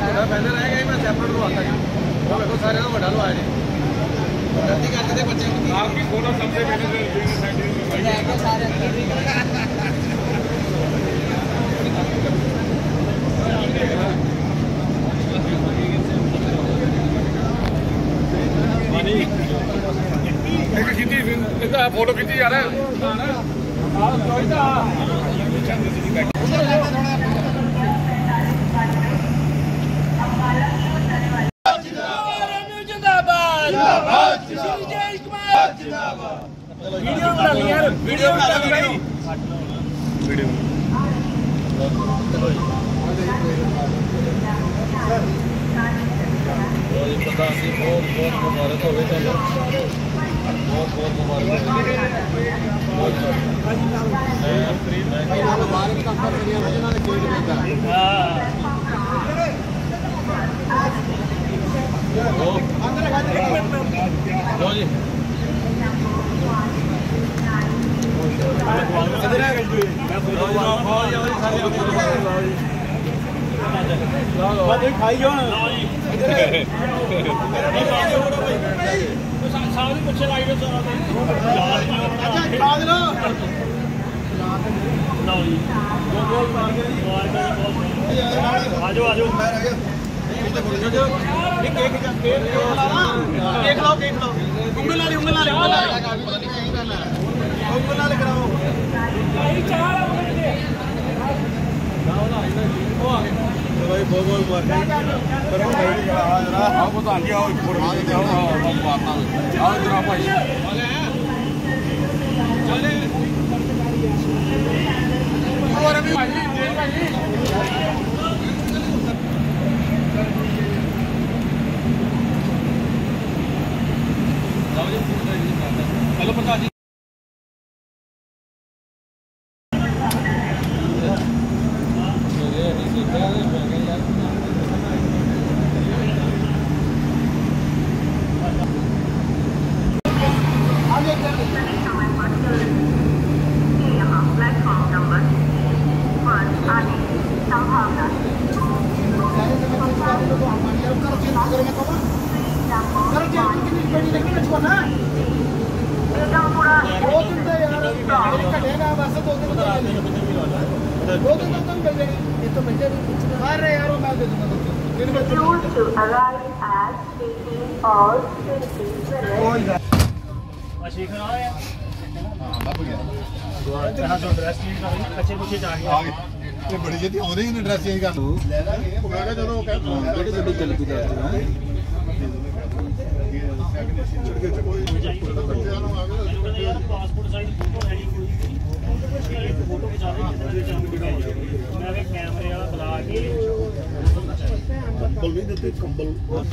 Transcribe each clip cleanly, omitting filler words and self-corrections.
पहले रह गए मैं सेपरेट लवाता जी वो देखो सारे तो बड़ा लवाया जी गलती करते थे बच्चे आपकी फोटो सबसे पहले सारे फोटो खींची जा रहा है वीडियो बहुत मुबारक हो गए बहुत मुबारक खाई जाओ सारी बच्चे लाई गए आजो आजो देख लो उंगल कराओ भाई बहुत करो भाई आओ तो आगे आओ फोटो खींचते आओ जरा भाई चले और अभी हेलो प्रकाश जी बड़ी जी आते ही ड्रैस चेंज कर चलो पासपोर्ट साइज फोटो है फोटो खिचा कैमरे वाला बुला के कंबल भी देते कंबल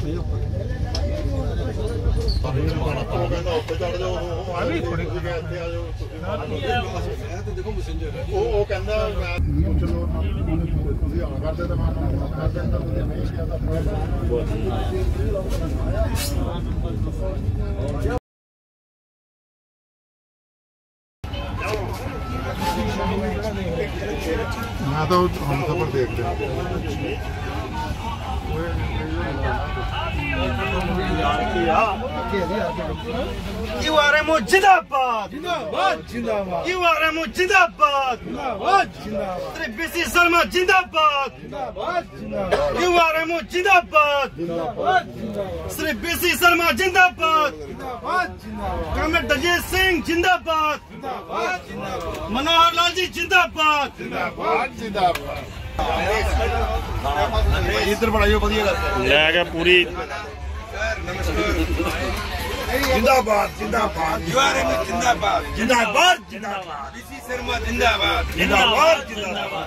मैं तो हम सफर देख रहे URMO जिंदाबाद जिंदाबाद जिंदाबाद URMO जिंदाबाद जिंदाबाद जिंदाबाद श्री BC शर्मा जिंदाबाद जिंदाबाद जिंदाबाद URMO जिंदाबाद जिंदाबाद जिंदाबाद श्री BC शर्मा जिंदाबाद जिंदाबाद जिंदाबाद कॉमरेड दलजीत सिंह जिंदाबाद जिंदाबाद जिंदाबाद मनोहर लाल जी जिंदाबाद जिंदाबाद जिंदाबाद इधर बढ़ाइयो बढ़िया ले गया पूरी जिंदाबाद जिंदाबाद URMO जिंदाबाद जिंदाबाद जिंदाबाद BC शर्मा जिंदाबाद जिंदाबाद जिंदाबाद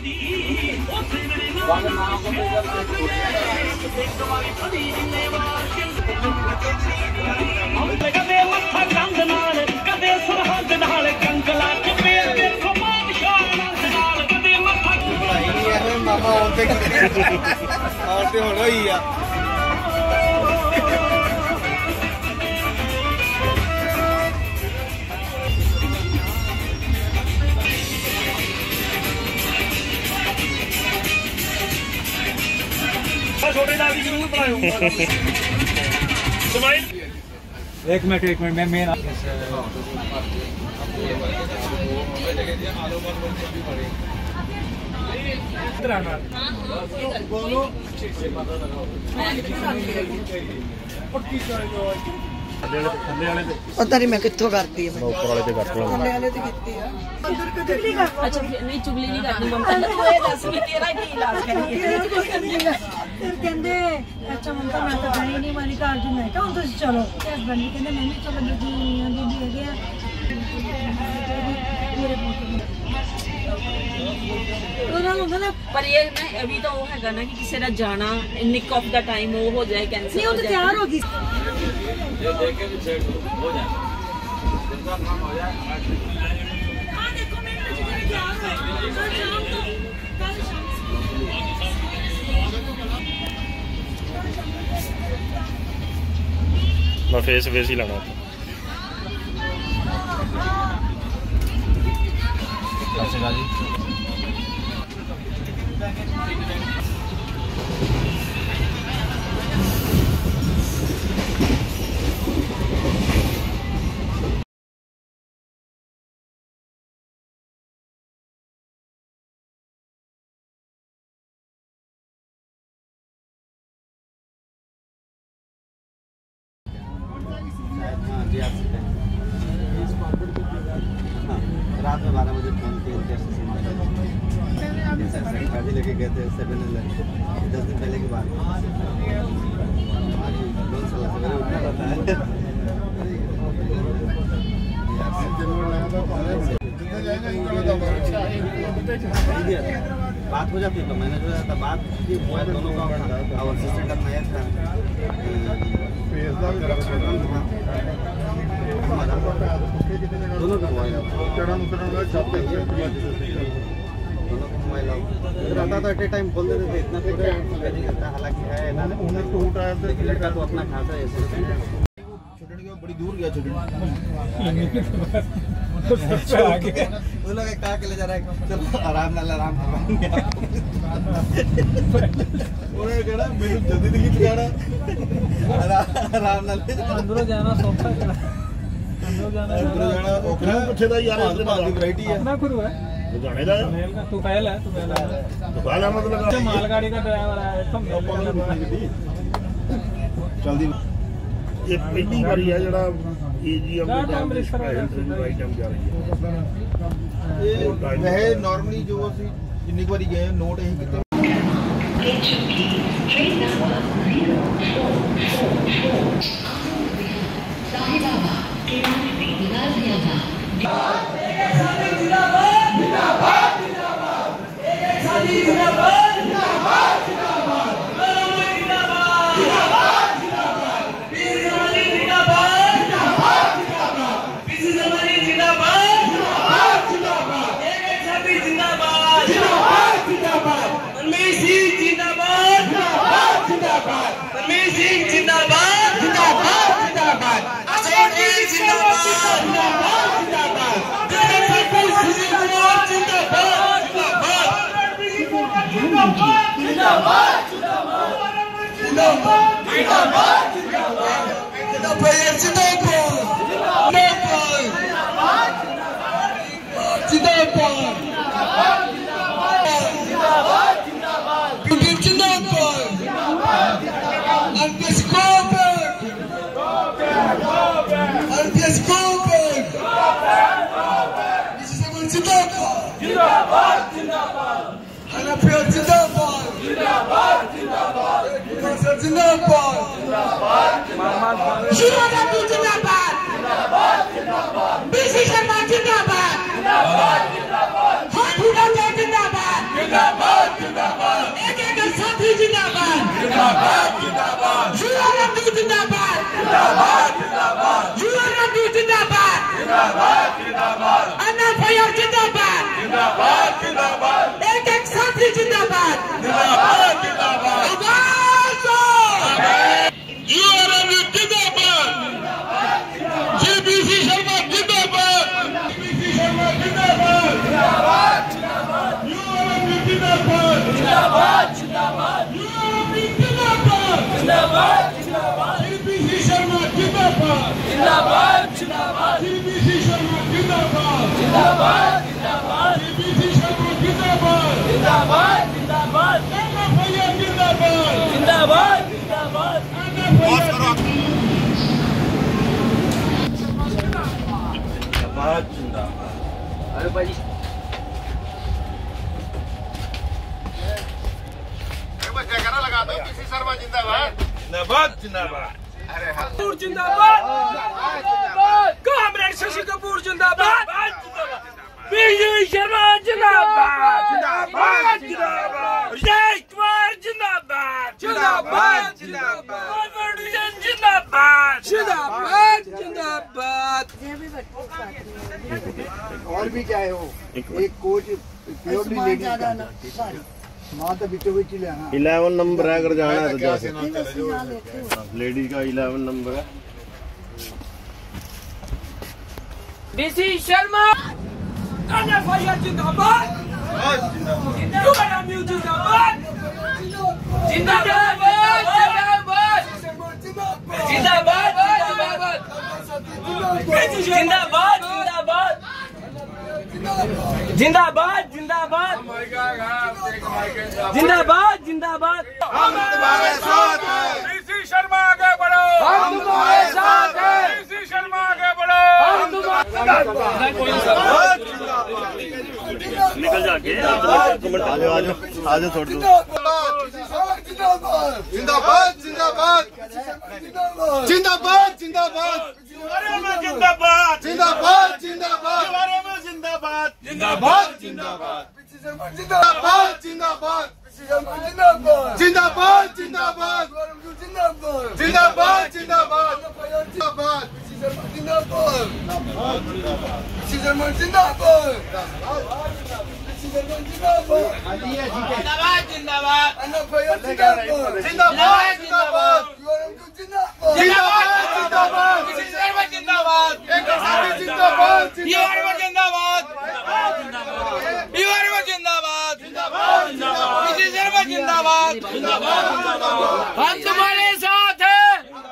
कदे मत्था गंद नाल कदे सरहद नाल कंगला चपेड़ देखो बादशाह नाल कदे मत्था मामा आते होना ही आ छोटे दाल की जरूर बनाओ। स्माइल एक मिनट मैं पता नहीं मैं कितों करती है ऊपर वाले ते कर लो अच्छा नहीं चुगली नहीं करनी ममता ने तो ये दस कि तेरा की इलाज करिए फिर कहंदे अच्छा ममता मैं तो गई नहीं वाली घर जो मैं कहूं तुम चलो हस्बैंड भी कहंदे मैं भी चलो दीदी है मेरे पर ये ना अभी तो वो हैगा ना कि किसी का जाना निक ऑफ द टाइम वो हो जाए कैंसिल नहीं वो तो तैयार होगी ये देख के भी सेट हो जाए जिनका काम हो जाए हां देखो मैं तैयार हूं कल शाम को मैं फेस ही लाना अच्छा जी रात में 12 बजे फोन किए गाड़ी लेके गए थे 7-11 10 दिन पहले की बात सवेरे उठना पड़ता है बात हो जाती है तो मैंने जो था बात की मोबाइल दोनों का और सिस्टम का नया था दोनों का मोबाइल रहता तो एट ए टाइम बोल देते थे इतना थोड़ा हालांकि है लड़का तो अपना खाता है ऐसे बड़ी दूर गया छोटे वो लोग कहा के ले जा रहा है चलो आराम नाल आराम मेरे जल्दी दिखी जाना आराम नाल अंदर जाना सौखा अंदर जाना ओखरा पूछे दा यार वैरायटी है अपना खुद है जाने दा तू पहले तो पहला मतलब मालगाड़ी का ड्राइवर है तो जल्दी ये पहली बारी है जरा एजीएम राइट टाइम जा रही है वह नॉर्मली जो ਅਸੀਂ ਜਿੰਨੀ ਵਾਰੀ ਗਏ ਨੋਟ ਇਹੀ ਕਿਤੇ जिंदाबाद जिंदाबाद जिंदाबाद जिंदाबाद पीसी शर्मा जिंदाबाद जिंदाबाद जिंदाबाद पीसी शर्मा जिंदाबाद जिंदाबाद जिंदाबाद पीसी शर्मा जिंदाबाद जिंदाबाद जिंदाबाद अन्ना भैया जिंदाबाद जिंदाबाद जिंदाबाद जिंदाबाद जिंदाबाद। अरे भाई जयकारा लगा दो पीसी शर्मा जिंदाबाद जिंदाबाद जिंदाबाद। कपूर जिंदाबाद कॉमरेड शशि कपूर जिंदाबाद पीसी शर्मा जिंदाबाद जिंदाबाद जिंदाबाद जय कुमार जिंदाबाद जिंदाबाद जिंदाबाद जिंदाबाद जिंदाबाद जिंदाबाद। और भी चाहे हो एक कोच प्योरली लेडीज का मां तो बीचों बीच ही लेना 11 नंबर है, अगर जाना है तो जा सकते लेडीज का 11 नंबर है। पीसी शर्मा अन्ना भैया जिंदाबाद जिंदाबाद जिंदाबाद जिंदाबाद जिंदाबाद जिंदाबाद जिंदाबाद जिंदाबाद जिंदाबाद जिंदाबाद। हम तुम्हारे साथ हैं। पीसी शर्मा आगे बढ़ो, हम तुम्हारे साथ हैं। पीसी शर्मा आगे बढ़ो, हम तुम्हारे निकल जाके आ जाओ छोड़ दो। जिंदाबाद जिंदाबाद जिंदाबाद जिंदाबाद जिंदाबाद जिंदाबाद जिंदाबाद जिंदाबाद जिंदाबाद जिंदाबाद जिंदाबाद जिंदाबाद जिंदाबाद जिंदाबाद जिंदाबाद जिंदाबाद जिंदाबाद हम तुम्हारे साथ हैं।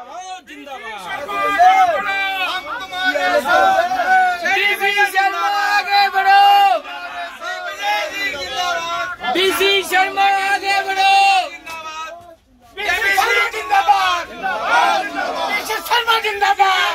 पीसी शर्मा आगे बढ़ो, पीसी शर्मा आगे बढ़ो, पीसी शर्मा जिंदाबाद, पीसी शर्मा जिंदाबाद।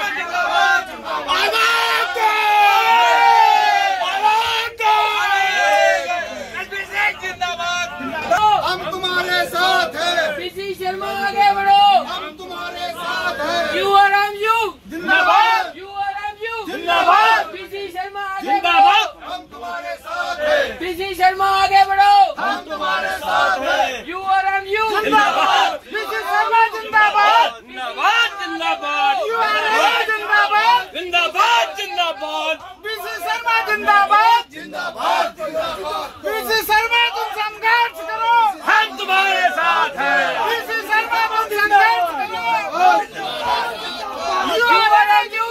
हम तुम्हारे साथ हैं। पीसी शर्मा आगे बढ़ो, हम तुम्हारे साथ हैं। यू आर एम यू जिंदाबाद यू आर एम यू जिंदाबाद। पीसी शर्मा आगे बढ़ो, हम तुम्हारे साथ हैं। पीसी शर्मा आगे बढ़ो, हम तुम्हारे साथ हैं। यू आर एम यू जिंदाबाद। पीसी शर्मा जिंदाबाद जिंदाबाद जिंदाबाद यू आर एम जिंदाबाद जिंदाबाद जिंदाबाद पीसी शर्मा जिंदाबाद जिंदाबाद जिंदाबाद। पीसी शर्मा तुम संघर्ष करो, हम तुम्हारे साथ हैं। पीसी शर्मा तुम संघर्ष करो, यू आर एम यू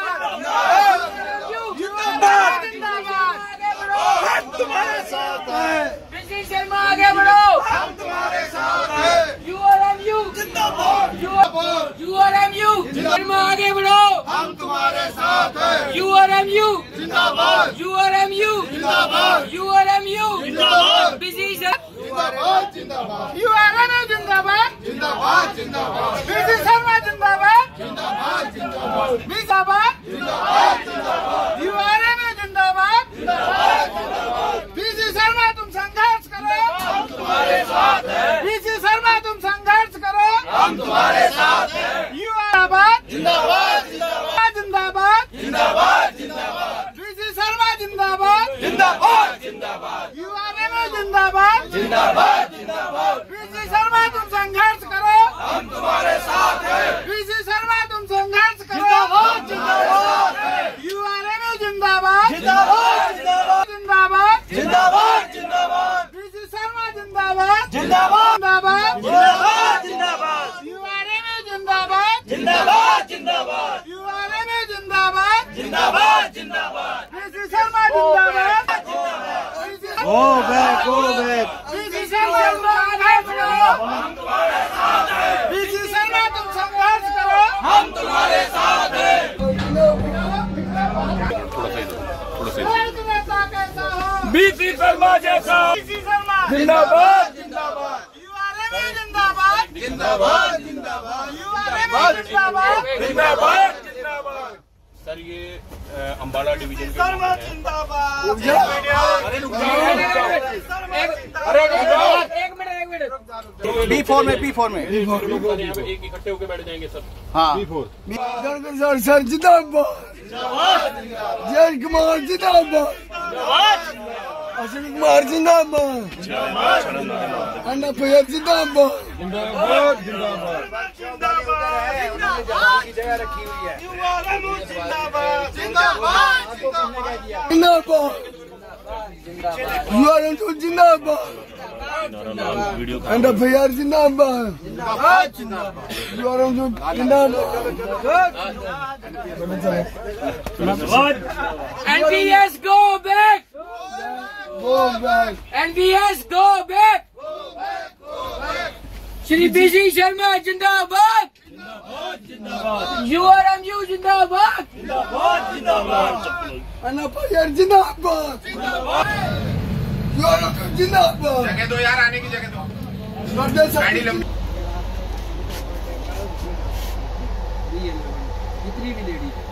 जिंदाबाद जिंदाबाद हम तुम्हारे साथ हैं। पीसी शर्मा आगे बढ़ो, हम तुम्हारे साथ हैं। यू आर एम यू जिंदाबाद U R M U Sharma आगे बढ़ो, हम तुम्हारे साथ हैं। यू आर एम यू जिंदाबाद यू आर एम यू जिंदाबाद यू आर एम यू जिंदाबाद। पीसी शर्मा जिंदाबाद जिंदाबाद यू आर एम यू जिंदाबाद जिंदाबाद जिंदाबाद पीसी शर्मा जिंदाबाद जिंदाबाद जिंदाबाद जिंदाबाद यू आर एम यू जिंदाबाद पीसी शर्मा तुम संघर्ष करो, हम तुम्हारे साथ हैं। पीसी शर्मा तुम संघर्ष करो, हम तुम्हारे साथ हैं। यू आर जिंदाबाद जिंदाबाद जिंदाबाद जिंदाबाद जिंदाबाद पीसी शर्मा जिंदाबाद जिंदाबाद जिंदाबाद यू आर एम यू जिंदाबाद जिंदाबाद जिंदाबाद पीसी शर्मा तुम संघर्ष करो, हम तुम्हारे साथ हैं। पीसी शर्मा तुम संघर्ष करो, जिंदाबाद जिंदाबाद यू आर एम यू जिंदाबाद जिंदाबाद जिंदाबाद जिंदाबाद जिंदाबाद पीसी शर्मा जिंदाबाद जिंदाबाद जिंदाबाद जिंदाबाद जिंदाबाद यू आर एम यू जिंदाबाद जिंदाबाद जिंदाबाद यू आर एम यू जिंदाबाद जिंदाबाद जिंदाबाद पीसी शर्मा जिंदाबाद गो बैक पीसी शर्मा आगे बढ़ो, हम तुम्हारे साथ हैं। पीसी शर्मा शर्मा जैसा जिंदाबाद जिंदाबाद जिंदाबाद जिंदाबाद जिंदाबाद जिंदाबाद जिंदाबाद। सर ये अंबाला डिवीजन शर्मा जिंदाबाद B4 में एक इकट्ठे होकर बैठ जाएंगे सर। हाँ सर जिंदाबाद जय कुमार जिंदाबाद अशोक कुमार जिंदाबाद अन्ना भैया जिंदाबाद जिंदाबाद जगह रखी हुई है जिंदाबाद जिंदाबाद जिंदाबाद जिंदाबाद अन्ना भैया जिंदाबाद जिंदाबाद NPS go back NPS go back Shri PC Sharma जिंदाबाद URMU जिंदाबाद अन्ना भैया जिंदाबाद जिंदाबाद जगह दो यार आने की जगह दो गाड़ी लंबी जितनी भी लेडी